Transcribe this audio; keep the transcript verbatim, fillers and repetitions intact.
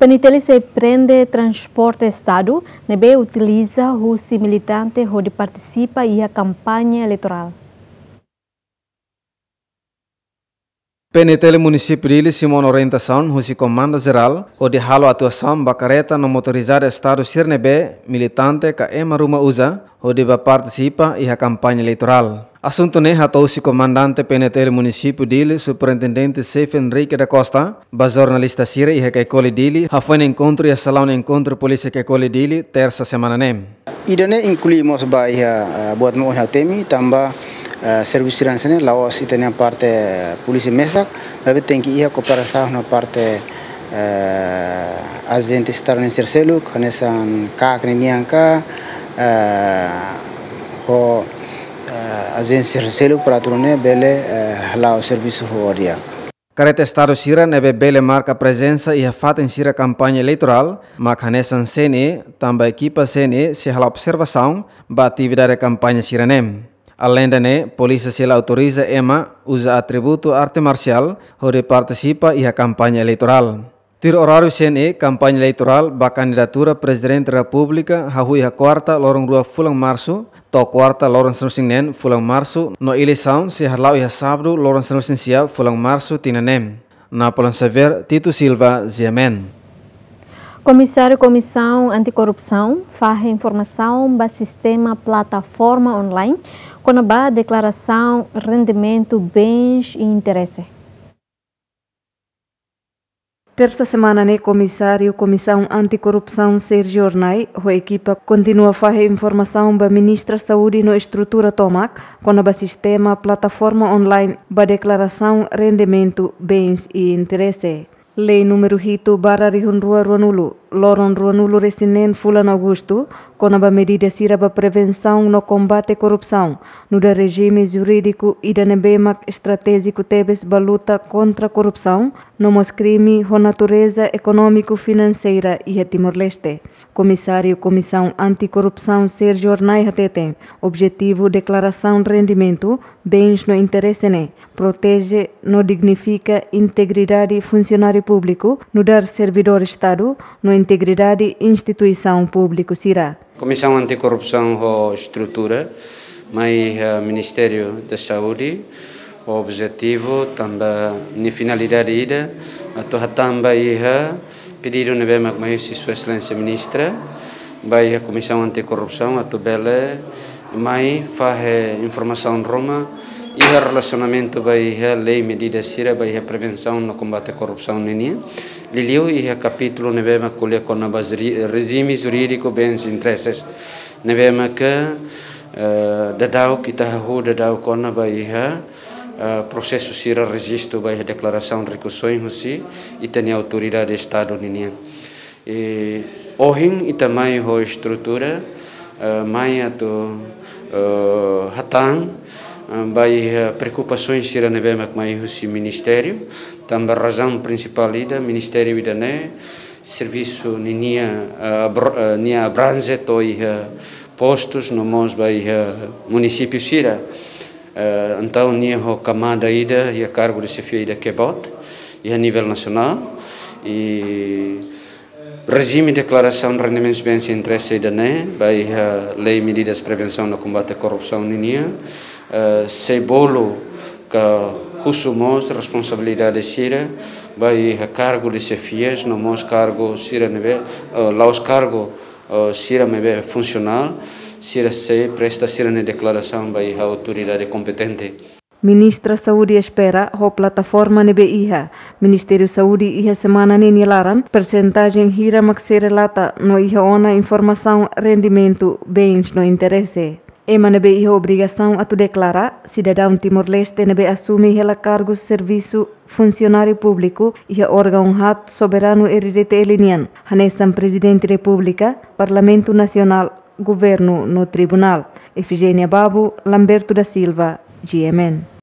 Penitele se prende transporte Estado, nebe utiliza os militantes onde participa e a campanha eleitoral. Penitele município de Simon orientação husi comando geral onde halo atuação bacareta no motorizada Estado Sirnebe militante ka ema ruma usa onde ba participa e a campanha eleitoral. Assunto ne hatou si comandante Penitele município de Superintendente Seif Henrique da Costa, ba jornalista Sira e a Ecole Dili, ha foi encontro e a salão encontro polícia que Ecole Dili terça semana nem. Idane incluímos ba ia buat mo on hatemi tamba Uh, serviço de Laos e também a parte uh, polícia mesa, mas tem que ir a cooperação na parte uh, agente estadunidense terceiro, que nessa cá que nem cá, o agente terceiro para turne bele lá o serviço rodia. Careta Estado Sira nebe bele marca presença e a fato em Sira campanha eleitoral, mas nessa C N E, também equipa C N E se hala observação ba atividade da campanha Sira nem. Além da ne, polícia se autoriza ema usa atributo arte marcial onde participa e a campanha eleitoral. Tiro horário C N E, campanha eleitoral ba candidatura presidente da República hahui a quarta lorong dua fulang março, to quarta lorong senusing nen fulang março, no eleição se halau e a sábado lorong senusing sia fulang março tinanem. Na Polon Sever, Tito Silva, Ziamen. Comissário Comissão Anticorrupção faz informação ba sistema plataforma online com a declaração rendimento, bens e interesse. Terça semana, né, Comissário Comissão Anticorrupção Sérgio Ornai, a equipa continua a fazer informação para a Ministra Saúde no estrutura Tomac, com o sistema plataforma online para declaração rendimento, bens e interesse. Lei número hito barra rihunrua ruanulu, loron ruanulu resinen fulan Augusto, com a medida sira para prevenção no combate à corrupção, no da regime jurídico e da nebemak estratégico tebes baluta contra a corrupção, no mos crime com natureza econômico-financeira e a Timor-Leste. Comissário Comissão Anticorrupção Sérgio Ornai Hateten, objetivo declaração rendimento, bens no interesse ne, protege no dignifica integridade funcionário público, no dar servidor Estado, no integridade instituição público Sira. Comissão Anticorrupção ho estrutura, mas o Ministério da Saúde, o objetivo também ni finalidade ida, atau também pedido nebe mak mai Sua Excelência Ministra, bai a Comissão Anticorrupção atau bele mai faz informação Roma e o relacionamento bai a lei medida sira bai a prevenção no combate à corrupção nini. Liliu e a capítulo nebe mak colhe com a base regime jurídico bens e interesses. Nebe mak dadau kita hu dadau com a bai a Uh, processo sira registro by a declaração de recursões husi e tem a autoridade de Estado nini. E ohin e também a estrutura uh, mai ato uh, hatang uh, by uh, preocupações sira nebemak mai husi ministério também razão principal ida ministério ida ne serviço nini uh, uh, nia abrange toi uh, postos no mos by uh, município sira. Uh, então, nia ho camada ida e a cargo de chefia ida quebot e a nível nacional e regime de declaração de rendimentos bens e interesse ida ne by a lei medidas de prevenção no combate à corrupção nia uh, se bolo que husumos responsabilidade sira by a cargo de chefias no mos cargo sira neve uh, laos cargo uh, sira mebe funcional Sira se presta sira na declaração by a autoridade competente. Ministra Saúde espera a plataforma nebe iha. Ministério Saúde iha semana nini laran percentagem hira mak se relata no iha ona informação rendimento bens no interesse. Ema nebe iha obrigação a tu declarar cidadão Timor-Leste nebe assume hela cargo serviço funcionário público e órgão hat soberano heredité linian. Hanesan Presidente República, Parlamento Nacional, Governo no Tribunal. Efigênia Babu, Lamberto da Silva, G M N.